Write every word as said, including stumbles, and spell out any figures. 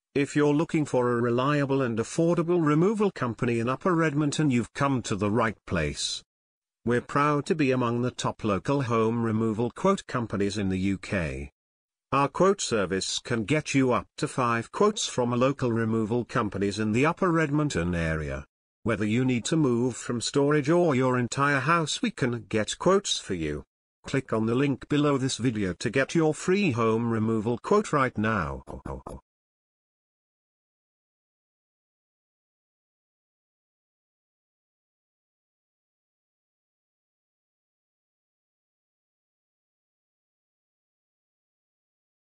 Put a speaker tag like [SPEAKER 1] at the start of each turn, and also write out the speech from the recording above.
[SPEAKER 1] If you're looking for a reliable and affordable removal company in Upper Edmonton, you've come to the right place. We're proud to be among the top local home removal quote companies in the U K. Our quote service can get you up to five quotes from local removal companies in the Upper Edmonton area. Whether you need to move from storage or your entire house, we can get quotes for you. Click on the link below this video to get your free home removal quote right now.